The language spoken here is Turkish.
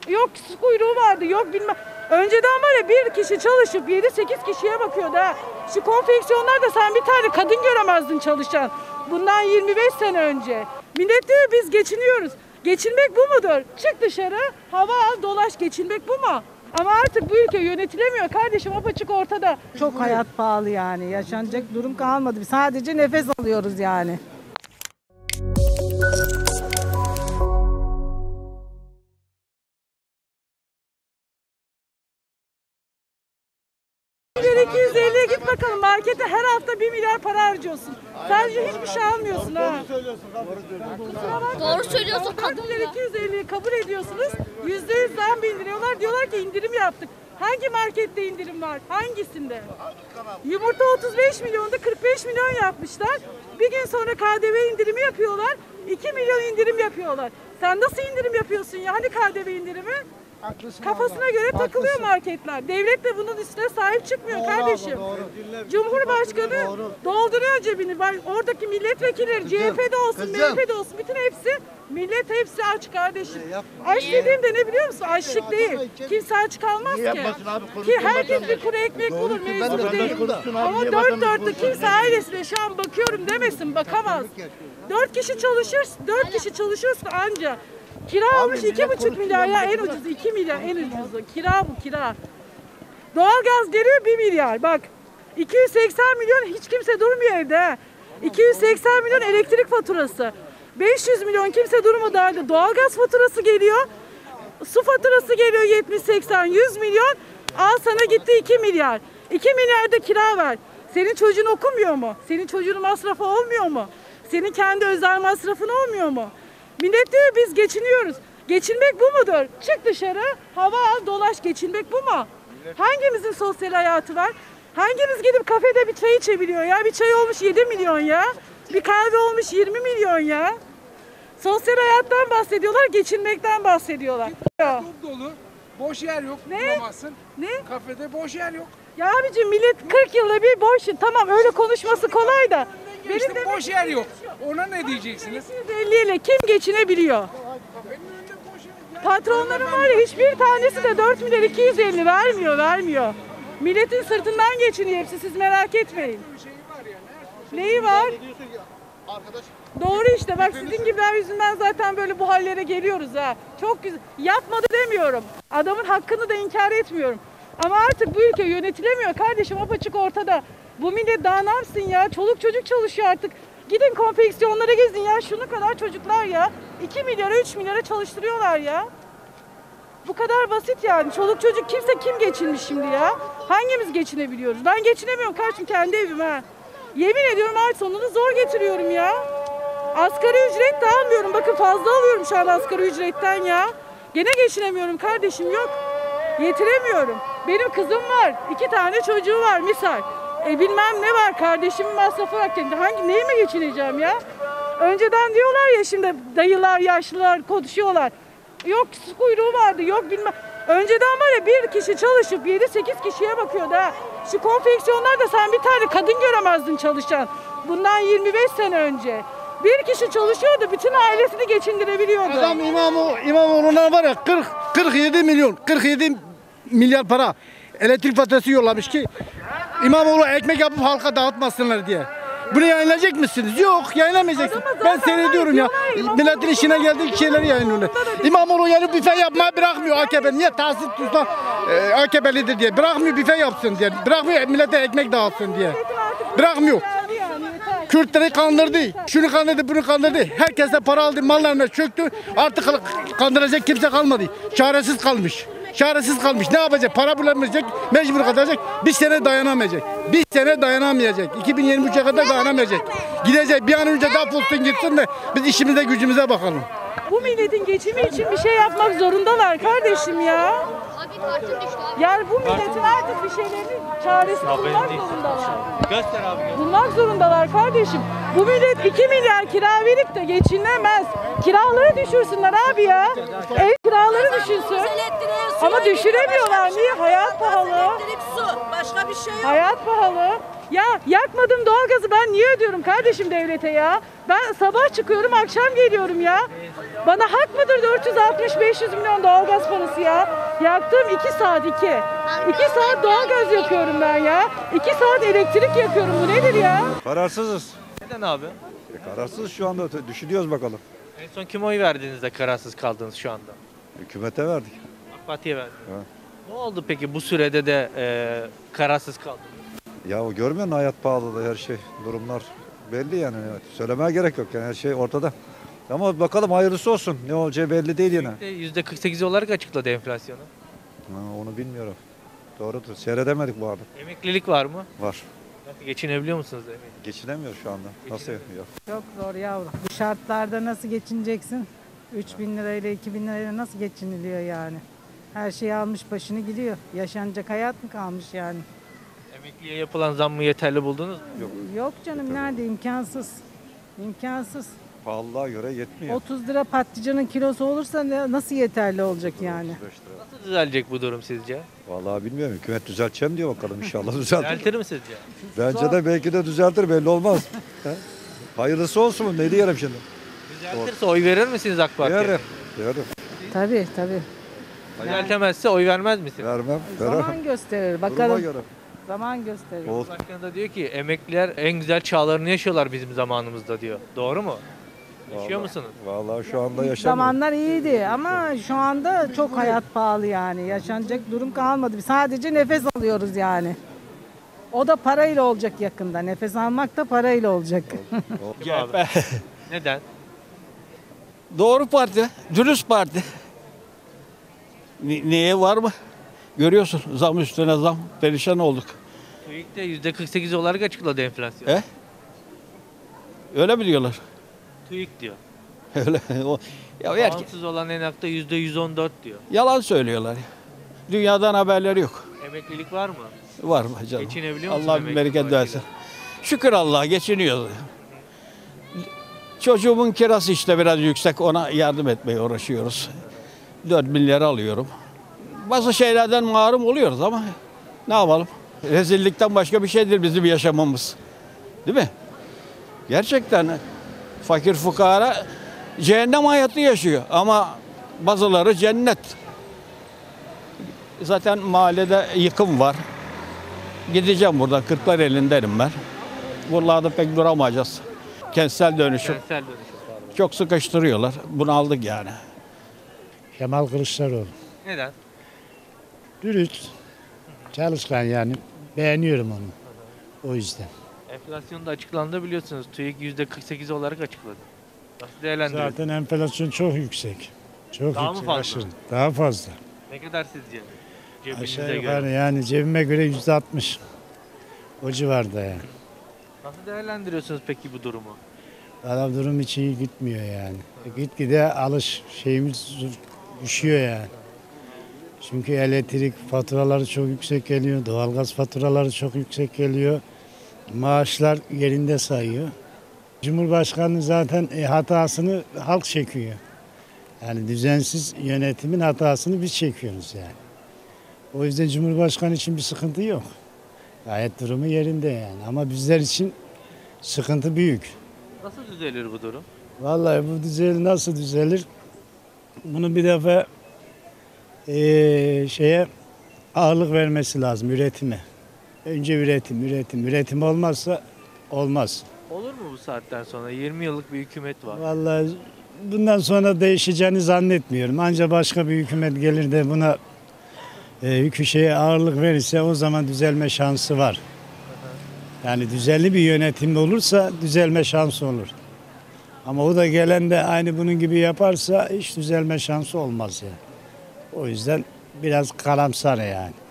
Yok su kuyruğu vardı, yok bilmem. Önceden var ya bir kişi çalışıp 7-8 kişiye bakıyordu ha. Şu konfeksiyonlarda sen bir tane kadın göremezdin çalışan. Bundan 25 sene önce. Millet diyor biz geçiniyoruz. Geçinmek bu mudur? Çık dışarı, hava al, dolaş, geçinmek bu mu? Ama artık bu ülke yönetilemiyor kardeşim, apaçık ortada. Çok hayat pahalı yani. Yaşanacak durum kalmadı. Sadece nefes alıyoruz yani. Bir 250'ye git bakalım markete, her hafta 1 milyar para harcıyorsun. Sadece hiçbir şey almıyorsun ha. Doğru söylüyorsun. 4 milyar 250'yi kabul ediyorsunuz. %100 zam bildiriyorlar. Diyorlar ki indirim yaptık. Hangi markette indirim var? Hangisinde? Yumurta 35 milyonda 45 milyon yapmışlar. Bir gün sonra KDV indirimi yapıyorlar. 2 milyon indirim yapıyorlar. Sen nasıl indirim yapıyorsun ya? Hani KDV indirimi? Kafasına göre takılıyor marketler. Devlet de bunun üstüne sahip çıkmıyor kardeşim. Cumhurbaşkanı dolduruyor cebini. Oradaki milletvekilleri CHP'de olsun, MHP'de olsun, bütün hepsi millet, hepsi aç kardeşim. Aç dediğimde ne biliyor musun? Açlık değil. Kimse aç kalmaz ki. Ki herkes bir kuru ekmek bulur, mevzu değil. Ama dört dörtte kimse ailesine şu an bakıyorum demesin, bakamaz. 4 kişi çalışır, 4 kişi çalışıyorsa anca. Kira almış 2,5 milyar ya, en ucuzu 2 milyar en ucuzu. Kira bu, kira. Doğalgaz geliyor 1 milyar. Bak 280 milyon hiç kimse durmuyor evde. 280 milyon elektrik faturası. 500 milyon kimse durmadı halde. Doğalgaz faturası geliyor. Su faturası geliyor 70-80-100 milyon. Al sana gitti 2 milyar. 2 milyar da kira ver. Senin çocuğun okumuyor mu? Senin çocuğun masrafı olmuyor mu? Senin kendi özel masrafın olmuyor mu? Millet diyor biz geçiniyoruz. Geçinmek bu mudur? Çık dışarı, hava al, dolaş, geçinmek bu mu? Hangimizin sosyal hayatı var? Hangimiz gidip kafede bir çay içebiliyor ya? Bir çay olmuş 7 milyon ya. Bir kahve olmuş 20 milyon ya. Sosyal hayattan bahsediyorlar, geçinmekten bahsediyorlar. Dolu dolu, boş yer yok, bulamazsın. Ne? Kafede boş yer yok. Ya abicim millet 40 yılda bir boş, tamam öyle konuşması kolay da. İşte boş yer yok. Ona ne diyeceksiniz? 250 ile kim geçinebiliyor? Patronların var ya hiçbir tanesi de 4 milyar 250 vermiyor. Milletin sırtından geçiniyor hepsi, siz merak etmeyin. Neyi var? Doğru işte, bak sizin gibiler yüzünden zaten böyle bu hallere geliyoruz ha. Çok güzel. Yapmadı demiyorum. Adamın hakkını da inkar etmiyorum. Ama artık bu ülke yönetilemiyor kardeşim, apaçık ortada. Bu millet daha ne yapsın ya? Çoluk çocuk çalışıyor artık. Gidin konfeksiyonlara gezin ya. Şunu kadar çocuklar ya. 2 milyara 3 milyara çalıştırıyorlar ya. Bu kadar basit yani. Çoluk çocuk kim geçinmiş şimdi ya? Hangimiz geçinebiliyoruz? Ben geçinemiyorum kardeşim, kendi evim ha. Yemin ediyorum ay sonunu zor getiriyorum ya. Asgari ücret de almıyorum. Bakın fazla alıyorum şu an asgari ücretten ya. Gene geçinemiyorum kardeşim, yok. Yetiremiyorum. Benim kızım var. 2 tane çocuğu var misal. Bilmem ne var, kardeşimin masrafı var. Neyime geçineceğim ya? Önceden diyorlar ya, şimdi dayılar, yaşlılar konuşuyorlar. Yok su kuyruğu vardı, yok bilmem. Önceden var ya bir kişi çalışıp 7-8 kişiye bakıyordu ha. Şu konfeksiyonlarda sen bir tane kadın göremezdin çalışan. Bundan 25 sene önce. Bir kişi çalışıyordu, bütün ailesini geçindirebiliyordu. Adam İmamoğlu'na var ya 47 milyar para elektrik faturası yollamış ki İmamoğlu ekmek yapıp halka dağıtmasınlar diye. Bunu yayınlayacak mısınız? Yok, yayınlamayacaksınız. Ben seyrediyorum ya. Milletin işine geldiği şeyleri yayınlıyorlar. İmamoğlu yani büfe yapmayı bırakmıyor AKP. Niye? Tahsil Tuzla AKP'lidir diye. Bırakmıyor büfe yapsın diye. Bırakmıyor millete ekmek dağıtsın diye. Bırakmıyor. Kürtleri kandırdı. Şunu kandırdı, bunu kandırdı. Herkese para aldı, mallarına çöktü. Artık kandıracak kimse kalmadı. Çaresiz kalmış. Ne yapacak? Para bulamayacak, mecbur kalacak. Bir sene dayanamayacak. 2023'e kadar dayanamayacak. Gidecek, bir an önce defolsun gitsin de biz işimize gücümüze bakalım. Bu milletin geçimi için bir şey yapmak zorundalar kardeşim ya. Yani bu milletin artık bir şeylerin çaresini bulmak zorundalar. Göster abi. Bulmak zorundalar kardeşim. Bu millet 2 milyar kira verip de geçinemez. Kiraları düşürsünler abi ya. Ev kiraları düşünsün. Ama düşüremiyorlar. Niye? Hayat pahalı. Başka bir şey yok. Hayat pahalı. Ya yakmadım doğalgazı ben niye ödüyorum kardeşim devlete ya? Ben sabah çıkıyorum akşam geliyorum ya. Bana hak mıdır 460-500 milyon doğalgaz parası ya? Yaktığım 2 saat 2. 2 saat doğalgaz yakıyorum ben ya. 2 saat elektrik yakıyorum, bu nedir ya? Kararsızız. Neden abi? Kararsız şu anda düşünüyoruz bakalım. En son kime oy verdiniz de kararsız kaldınız şu anda? Hükümete verdik. AK Parti'ye verdiniz. Evet. Ne oldu peki bu sürede de kararsız kaldınız? Ya o görmüyor musun hayat pahalılığı her şey durumlar belli yani. Söylemeye gerek yok yani her şey ortada. Ama bakalım hayırlısı olsun. Ne olacağı belli değil yine. %48 olarak açıkladı enflasyonu. Onu bilmiyorum. Doğrudur. Seyredemedik bu arada. Emeklilik var mı? Var. Nasıl geçinebiliyor musunuz emekli? Geçinemiyor şu anda. Nasıl yapıyor? Çok zor yavrum. Bu şartlarda nasıl geçineceksin? 3.000 lirayla 2.000 lirayla nasıl geçiniliyor yani? Her şey almış başını gidiyor. Yaşanacak hayat mı kalmış yani? Emekliye yapılan zammı yeterli buldunuz mu? Yok canım, nerede, imkansız. İmkansız. Pahalılığa göre yetmiyor. 30 lira patlıcanın kilosu olursa nasıl yeterli olacak yani? 35 lira. Nasıl düzelecek bu durum sizce? Vallahi bilmiyorum. Hükümet düzelteceğim diyor bakalım inşallah düzeltir. Düzeltir mi sizce? Bence de belki de düzeltir belli olmaz. He? Hayırlısı olsun mu? Ne diyelim şimdi? Düzeltirse oy verir misiniz AK Parti'ye? Yerim. Yerim. Tabii tabii. Düzeltemezse oy vermez misiniz? Vermem. Veremem. Zaman gösterir Duruma bakalım. göre. Zaman gösterir. O Başkan da diyor ki emekliler en güzel çağlarını yaşıyorlar bizim zamanımızda diyor. Doğru mu? Yaşıyor musunuz? Vallahi şu anda yaşamıyor. Zamanlar iyiydi ama şu anda çok hayat pahalı yani. Yaşanacak durum kalmadı. Sadece nefes alıyoruz yani. O da parayla olacak yakında. Nefes almak da parayla olacak. Abi. Neden? Doğru parti, dürüst parti. Neye var mı? Görüyorsun zam üstüne zam, perişan olduk. TÜİK'te %48 olarak açıkladı enflasyon. Öyle mi diyorlar? TÜİK diyor. Öyle. Bağımsız olan enakta %114 diyor. Yalan söylüyorlar. Dünyadan haberleri yok. Emeklilik var mı? Var mı canım? Geçinebiliyor musun Allah emekli bir bereket maaşıyla? versin. Şükür Allah'a geçiniyoruz. Çocuğumun kirası işte biraz yüksek, ona yardım etmeye uğraşıyoruz. 4 milyar alıyorum. Bazı şeylerden mahrum oluyoruz ama ne yapalım? Rezillikten başka bir şeydir bizim yaşamamız. Değil mi? Gerçekten fakir fukara cehennem hayatı yaşıyor ama bazıları cennet. Zaten mahallede yıkım var. Gideceğim buradan, Kırklareli'ndenim ben. Buralarda pek duramayacağız. Kentsel dönüşüm. Kentsel dönüşüm. Çok sıkıştırıyorlar. Bunu aldık yani. Kemal Kılıçdaroğlu. Neden? Dürüst, çalışkan yani. Beğeniyorum onu. O yüzden. Enflasyon da açıklandı biliyorsunuz. TÜİK %48 olarak açıkladı. Nasıl değerlendiriyorsunuz? Zaten enflasyon çok yüksek. Çok Daha mı yüksek. fazla? Aşırı. Daha fazla. Ne kadar sizce? Cebinize Aşağı yukarı göre. yani cebime göre %60. O civarda yani. Nasıl değerlendiriyorsunuz peki bu durumu? Valla durum hiç iyi gitmiyor yani. Gitgide alış şeyimiz düşüyor yani. Çünkü elektrik faturaları çok yüksek geliyor. Doğalgaz faturaları çok yüksek geliyor. Maaşlar yerinde sayıyor. Cumhurbaşkanı zaten hatasını halk çekiyor. Yani düzensiz yönetimin hatasını biz çekiyoruz yani. O yüzden Cumhurbaşkanı için bir sıkıntı yok. Gayet durumu yerinde yani. Ama bizler için sıkıntı büyük. Nasıl düzelir bu durum? Vallahi bu nasıl düzelir? Bunu bir defa şeye ağırlık vermesi lazım, üretime. Önce üretim olmazsa olmaz. Olur mu bu saatten sonra? 20 yıllık bir hükümet var. Vallahi bundan sonra değişeceğini zannetmiyorum. Ancak başka bir hükümet gelir de buna şeye ağırlık verirse o zaman düzelme şansı var. Yani düzenli bir yönetim olursa düzelme şansı olur. Ama o da gelen de aynı bunun gibi yaparsa hiç düzelme şansı olmaz yani. O yüzden biraz karamsar yani.